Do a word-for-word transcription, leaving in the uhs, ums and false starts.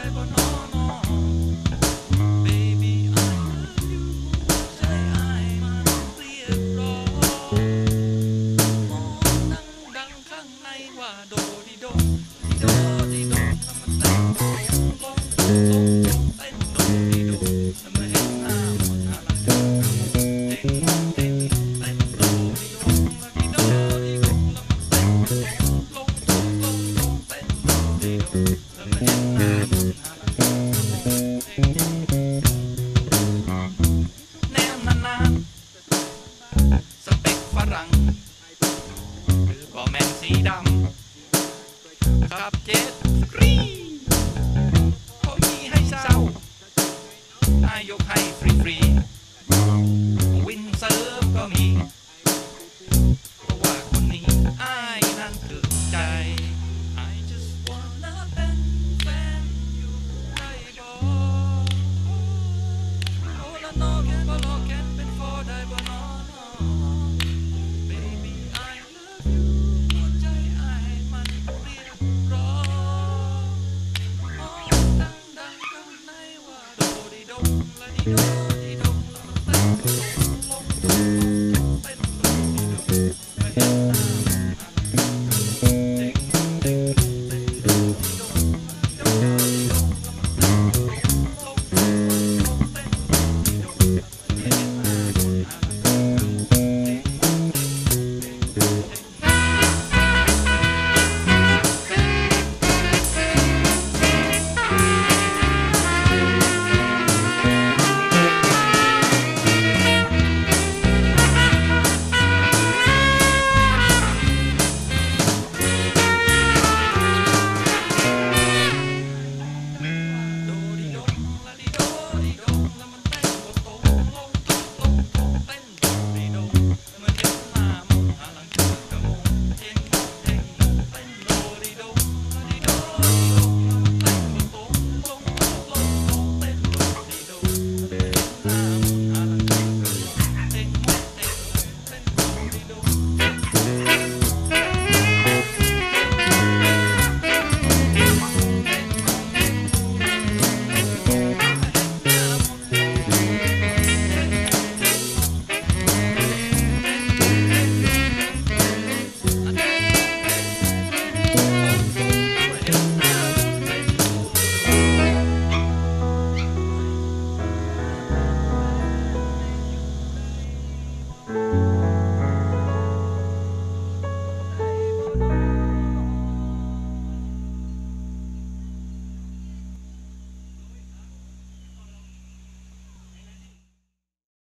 บ่นอนอ Baby I love you ใจอ้ายมันเรียกร้องมองดังดังข้างในว่าโดดิโดดิโดดิโดแล้วมันเต้นลงลงลงลงเต้นโดดิโดแล้วมาเห็นหน้าหมดหน้าละเต้นเต้นเต้นเต้นโดดิโดดิโดดิโดแล้วมันเต้นลงลงลงลงเต้นโดดิโดแล้วมาเห็นหน้าหมดหน้าละแนวนานๆสเปคฝรั่งคือบ่แม่นสีดำขับเจ็ตสกีพอมีให้เช่านายกให้ฟรีๆวินเซิร์ฟก็มีเพราะว่าคนนี้อ้ายนั้นถึงใจ I just wanna เป็นแฟนอยู่ได้บ่โอ้ละนอแค่บ่รอแค่เป็นฟอได้บ่นอ Baby I love you หัวใจอ้ายมันเรียกร้องอ๋อดังดังข้างในว่าโดดิโดละดิโด